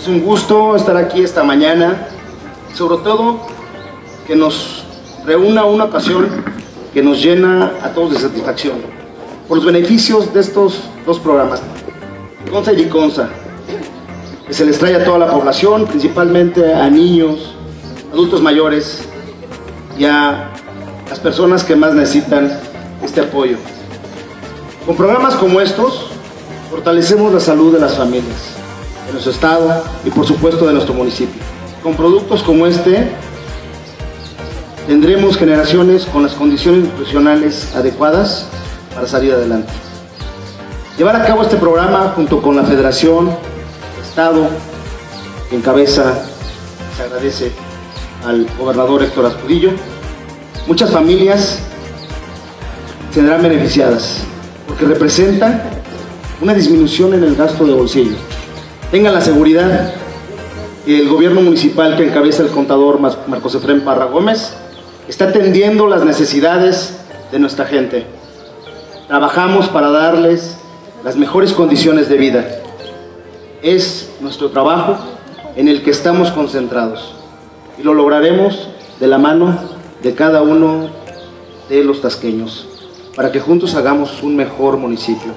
Es un gusto estar aquí esta mañana, sobre todo que nos reúna una ocasión que nos llena a todos de satisfacción por los beneficios de estos dos programas, Consa y Consa, que se les trae a toda la población, principalmente a niños, adultos mayores y a las personas que más necesitan este apoyo. Con programas como estos, fortalecemos la salud de las familias, de nuestro estado y por supuesto de nuestro municipio. Con productos como este, tendremos generaciones con las condiciones nutricionales adecuadas para salir adelante. Llevar a cabo este programa junto con la Federación, el Estado, que encabeza, se agradece al gobernador Héctor Astudillo. Muchas familias serán beneficiadas porque representan una disminución en el gasto de bolsillo. Tengan la seguridad que el gobierno municipal que encabeza el contador Marcos Efrén Parra Gómez está atendiendo las necesidades de nuestra gente. Trabajamos para darles las mejores condiciones de vida. Es nuestro trabajo en el que estamos concentrados y lo lograremos de la mano de cada uno de los tasqueños para que juntos hagamos un mejor municipio.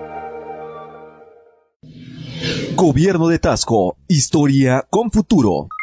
Gobierno de Taxco, historia con futuro.